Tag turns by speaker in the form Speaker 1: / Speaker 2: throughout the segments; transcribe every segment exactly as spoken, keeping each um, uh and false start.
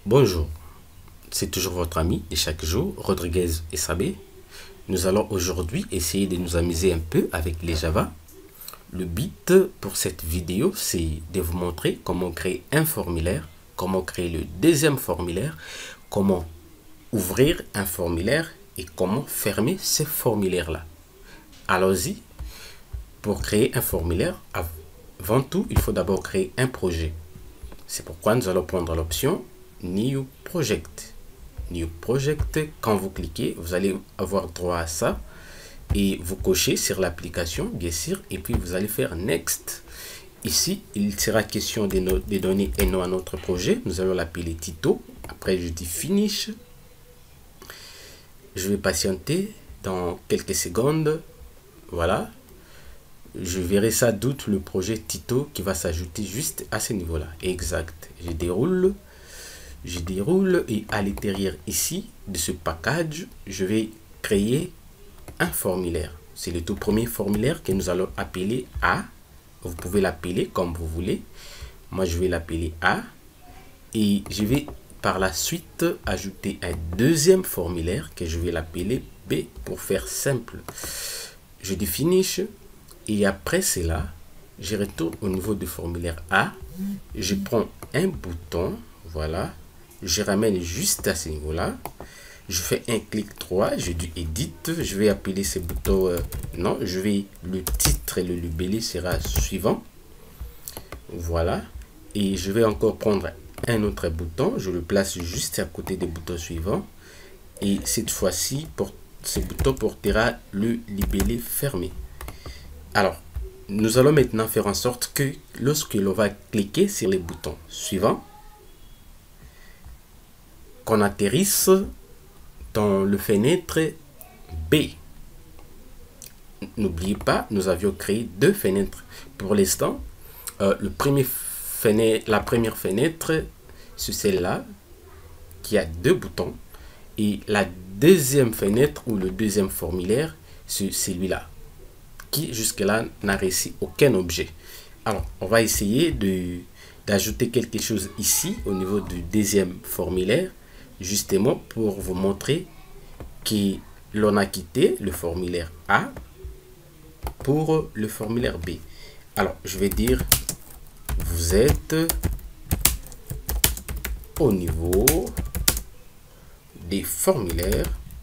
Speaker 1: Bonjour, c'est toujours votre ami de chaque jour, Rodriguez Sabé. Nous allons aujourd'hui essayer de nous amuser un peu avec les Java. Le but pour cette vidéo, c'est de vous montrer comment créer un formulaire, comment créer le deuxième formulaire, comment ouvrir un formulaire et comment fermer ce formulaire-là. Allons-y. Pour créer un formulaire, avant tout, il faut d'abord créer un projet. C'est pourquoi nous allons prendre l'option New Project. New Project, quand vous cliquez, vous allez avoir droit à ça et vous cochez sur l'application, bien sûr, et puis vous allez faire Next. Ici, il sera question de, no de donner un nom à notre projet. Nous allons l'appeler Tito. Après, je dis Finish. Je vais patienter dans quelques secondes. Voilà. Je verrai ça doute le projet Tito qui va s'ajouter juste à ce niveau-là. Exact. Je déroule. Je déroule et à l'intérieur ici de ce package, je vais créer un formulaire. C'est le tout premier formulaire que nous allons appeler A. Vous pouvez l'appeler comme vous voulez. Moi, je vais l'appeler A. Et je vais par la suite ajouter un deuxième formulaire que je vais l'appeler B pour faire simple. Je dis Finish. Et après cela, je retourne au niveau du formulaire A. Je prends un bouton. Voilà. Je ramène juste à ce niveau-là. Je fais un clic droit. Je dis Edit. Je vais appeler ce bouton. Euh, non, je vais. Le titre et le libellé sera suivant. Voilà. Et je vais encore prendre un autre bouton. Je le place juste à côté des boutons suivants. Et cette fois-ci, pour ce bouton portera le libellé fermé. Alors, nous allons maintenant faire en sorte que lorsque l'on va cliquer sur les boutons suivants, qu'on atterrisse dans le fenêtre B. N'oubliez pas, nous avions créé deux fenêtres. Pour l'instant, euh, le premier fenêtre, la première fenêtre, c'est celle-là, qui a deux boutons. Et la deuxième fenêtre, ou le deuxième formulaire, c'est celui-là, qui jusque-là n'a reçu aucun objet. Alors, on va essayer de d'ajouter quelque chose ici, au niveau du deuxième formulaire, justement pour vous montrer que l'on a quitté le formulaire A pour le formulaire B. Alors, je vais dire, vous êtes au niveau des formulaires,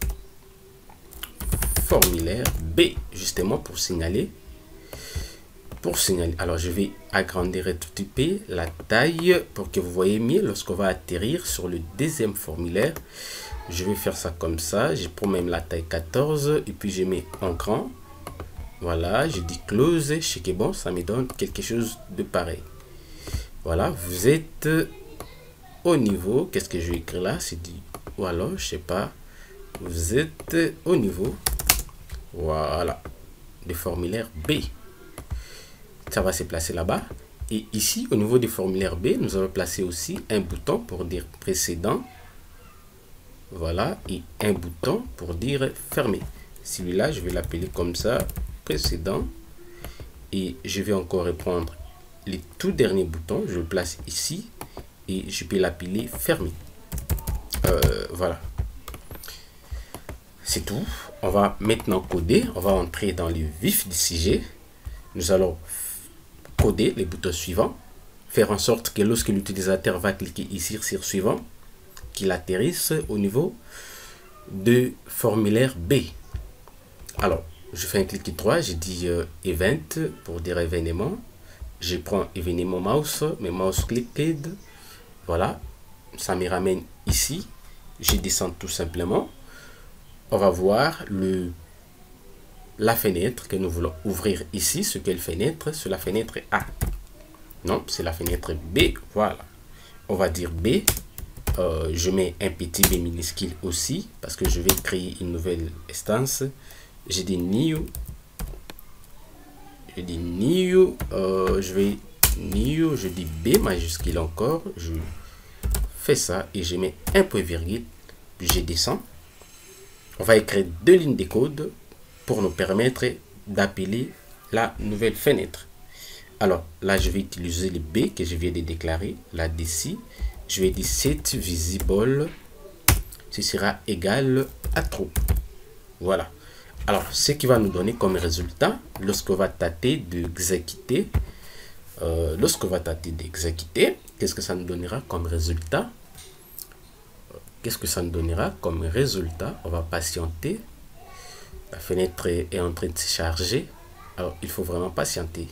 Speaker 1: formulaire B, justement pour signaler. Pour signaler. Alors, je vais agrandir un tout petit peu la taille pour que vous voyez mieux lorsqu'on va atterrir sur le deuxième formulaire. Je vais faire ça comme ça. Je prends même la taille quatorze et puis je mets en grand. Voilà, je dis close. Je sais que bon, ça me donne quelque chose de pareil. Voilà, vous êtes au niveau. Qu'est-ce que je vais écrire là? C'est dit, ou alors, je sais pas. Vous êtes au niveau. Voilà, du formulaire B. Ça va se placer là-bas. Et ici, au niveau du formulaire B, nous allons placer aussi un bouton pour dire précédent. Voilà. Et un bouton pour dire fermé. Celui-là, je vais l'appeler comme ça, précédent. Et je vais encore reprendre les tout derniers boutons. Je le place ici. Et je peux l'appeler fermé. Euh, voilà. C'est tout. On va maintenant coder. On va entrer dans le vif du sujet. Nous allons coder les boutons suivants, faire en sorte que lorsque l'utilisateur va cliquer ici sur suivant, qu'il atterrisse au niveau de formulaire B. Alors, je fais un clic droit, je dis euh, event pour dire événement. Je prends événement mouse, mais mouse clicked. Voilà, ça me ramène ici. Je descends tout simplement. On va voir le la fenêtre que nous voulons ouvrir ici. Ce quelle fenêtre? C'est la fenêtre A. Non, c'est la fenêtre B. Voilà. On va dire B. Euh, je mets un petit B minuscule aussi parce que je vais créer une nouvelle instance. Je dis new. Je dis new. Euh, je vais new. Je dis B majuscule encore. Je fais ça et je mets un point virgule. Puis je descends. On va écrire deux lignes de code pour nous permettre d'appeler la nouvelle fenêtre. Alors là, je vais utiliser le B que je viens de déclarer là d'ici. je vais dire set visible, ce sera égal à true. Voilà. Alors, ce qui va nous donner comme résultat, lorsqu'on va tâter d'exécuter, euh, lorsqu'on va tâter d'exécuter, qu'est-ce que ça nous donnera comme résultat? Qu'est-ce que ça nous donnera comme résultat? On va patienter. La fenêtre est en train de se charger. Alors, il faut vraiment patienter.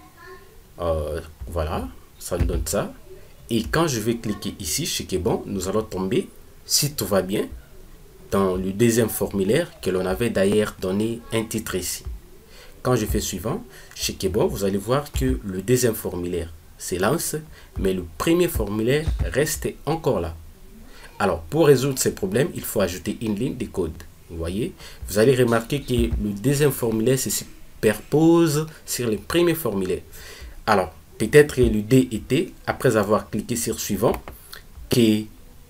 Speaker 1: Euh, voilà, ça nous donne ça. Et quand je vais cliquer ici, ce qui est bon, nous allons tomber, si tout va bien, dans le deuxième formulaire que l'on avait d'ailleurs donné un titre ici. Quand je fais suivant, chez Kebon, vous allez voir que le deuxième formulaire s'élance, mais le premier formulaire reste encore là. Alors, pour résoudre ces problèmes, il faut ajouter une ligne de code. Vous voyez, vous allez remarquer que le deuxième formulaire se superpose sur le premier formulaire. Alors, peut-être que l'idée était, après avoir cliqué sur suivant, que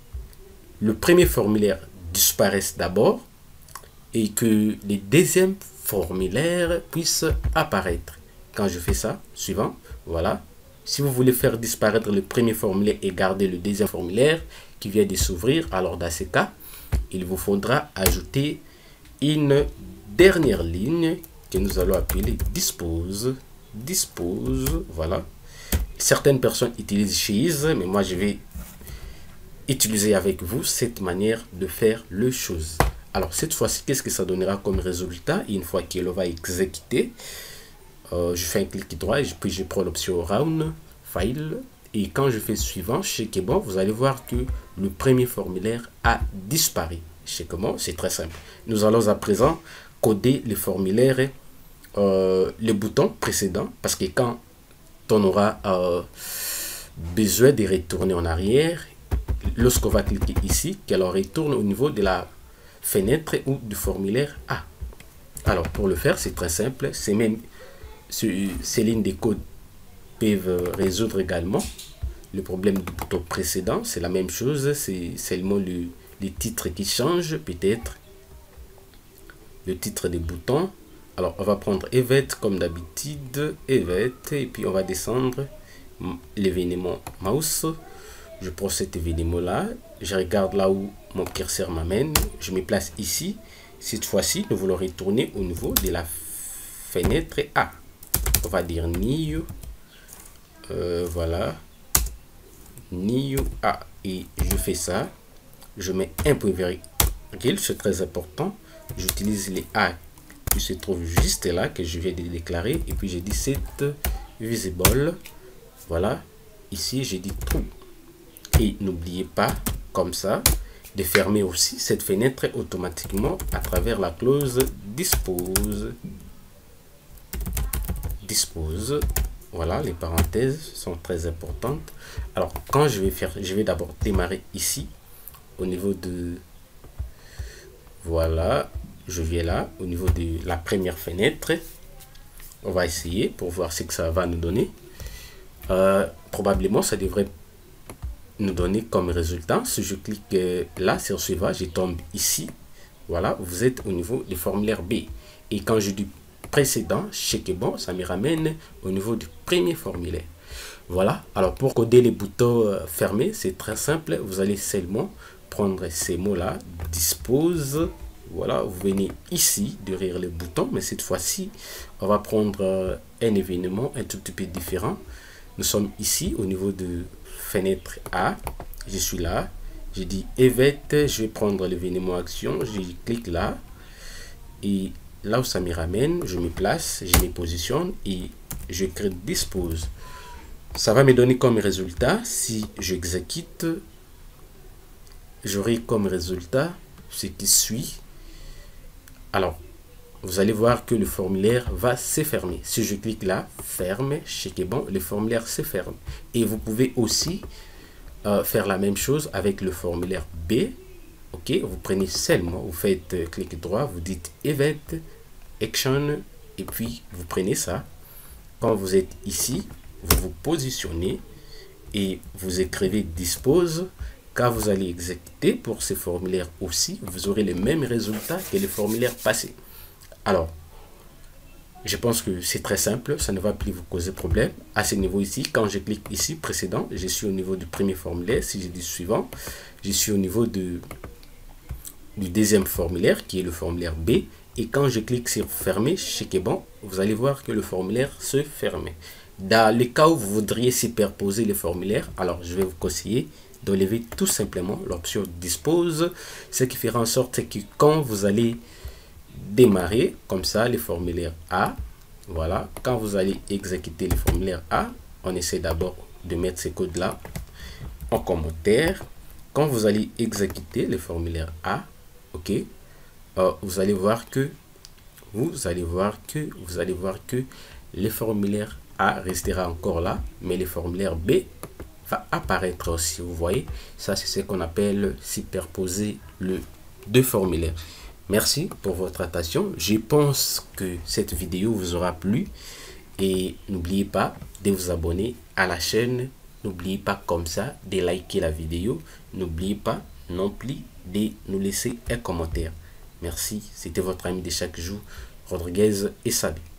Speaker 1: le premier formulaire disparaissent d'abord et que les deuxièmes formulaires puissent apparaître. Quand je fais ça, suivant, voilà. Si vous voulez faire disparaître le premier formulaire et garder le deuxième formulaire qui vient de s'ouvrir, alors dans ce cas, il vous faudra ajouter une dernière ligne que nous allons appeler dispose. Dispose, voilà. Certaines personnes utilisent she's, mais moi je vais utiliser avec vous cette manière de faire les choses. Alors cette fois-ci, qu'est-ce que ça donnera comme résultat? Une fois qu'il va exécuter, euh, je fais un clic droit et puis je prends l'option round file, et quand je fais suivant chez Kebon, vous allez voir que le premier formulaire a disparu. Chez comment? C'est très simple. Nous allons à présent coder les formulaires, euh, les boutons précédents, parce que quand on aura euh, besoin de retourner en arrière, lorsqu'on va cliquer ici, qu'elle retourne au niveau de la fenêtre ou du formulaire A. Alors, pour le faire, c'est très simple. C'est même ces lignes de code peuvent résoudre également le problème du bouton précédent. C'est la même chose. C'est seulement le, le titre qui change, peut-être. Le titre des boutons. Alors, on va prendre Event comme d'habitude. Event. Et puis, on va descendre l'événement mouse. Je prends cet événement-là, je regarde là où mon curseur m'amène, je me place ici. Cette fois-ci, nous voulons retourner au niveau de la fenêtre A. On va dire new, euh, voilà, new A. Et je fais ça, je mets un point virgule, c'est très important. J'utilise les A qui se trouvent juste là, que je viens de déclarer. Et puis, j'ai dit set visible, voilà. Ici, j'ai dit true. Et n'oubliez pas, comme ça, de fermer aussi cette fenêtre automatiquement à travers la clause dispose. Dispose. Voilà, les parenthèses sont très importantes. Alors, quand je vais faire, je vais d'abord démarrer ici, au niveau de... Voilà, je viens là, au niveau de la première fenêtre. On va essayer pour voir ce que ça va nous donner. Euh, probablement, ça devrait nous donner comme résultat. Si je clique là sur suivant, je tombe ici. Voilà, vous êtes au niveau du formulaire B. Et quand je dis précédent, chez Kebon, ça me ramène au niveau du premier formulaire. Voilà, alors pour coder les boutons euh, fermés, c'est très simple. Vous allez seulement prendre ces mots-là, dispose. Voilà, vous venez ici derrière le bouton, mais cette fois-ci, on va prendre euh, un événement un tout petit peu différent. Nous sommes ici au niveau de fenêtre A, je suis là, j'ai dit event, je vais prendre l'événement action, je clique là, et là où ça me ramène, je me place, je me positionne et je crée dispose. Ça va me donner comme résultat, si j'exécute, j'aurai comme résultat ce qui suit. Alors, vous allez voir que le formulaire va se fermer. Si je clique là, ferme, chez Kebon, le formulaire se ferme. Et vous pouvez aussi euh, faire la même chose avec le formulaire B. Ok, vous prenez seulement, vous faites euh, clic droit, vous dites Event, Action, et puis vous prenez ça. Quand vous êtes ici, vous vous positionnez et vous écrivez Dispose. Quand vous allez exécuter pour ces formulaires aussi, vous aurez les mêmes résultats que les formulaires passés. Alors, Je pense que c'est très simple, ça ne va plus vous causer problème. À ce niveau ici, quand je clique ici, précédent, je suis au niveau du premier formulaire. Si je dis suivant, je suis au niveau de, du deuxième formulaire, qui est le formulaire B. Et quand je clique sur fermer, checker bon, vous allez voir que le formulaire se ferme. Dans le cas où vous voudriez superposer les formulaires, alors je vais vous conseiller d'enlever tout simplement l'option dispose, ce qui fera en sorte que quand vous allez démarrer comme ça les formulaires A, voilà, quand vous allez exécuter les formulaires A, on essaie d'abord de mettre ces codes là en commentaire. Quand vous allez exécuter les formulaires A, ok, euh, vous allez voir que vous allez voir que vous allez voir que les formulaires A restera encore là, mais les formulaires B va apparaître aussi. Vous voyez, ça c'est ce qu'on appelle superposer le deux formulaires. Merci pour votre attention. Je pense que cette vidéo vous aura plu et n'oubliez pas de vous abonner à la chaîne. N'oubliez pas comme ça de liker la vidéo. N'oubliez pas non plus de nous laisser un commentaire. Merci, c'était votre ami de chaque jour, Rodriguez et Sabi.